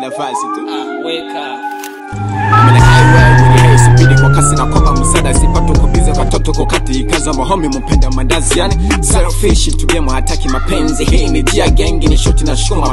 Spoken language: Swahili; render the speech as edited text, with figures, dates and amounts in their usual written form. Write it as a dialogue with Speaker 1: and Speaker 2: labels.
Speaker 1: nafasi tu.
Speaker 2: Weka.
Speaker 1: Sipidi kwa kasi na kwamba msada sipato kubiza watoto kokati kaza mahomi mpenda mandazi yani selfish to game hataki mapenzi hii ni dia gengi ni shoti na shuma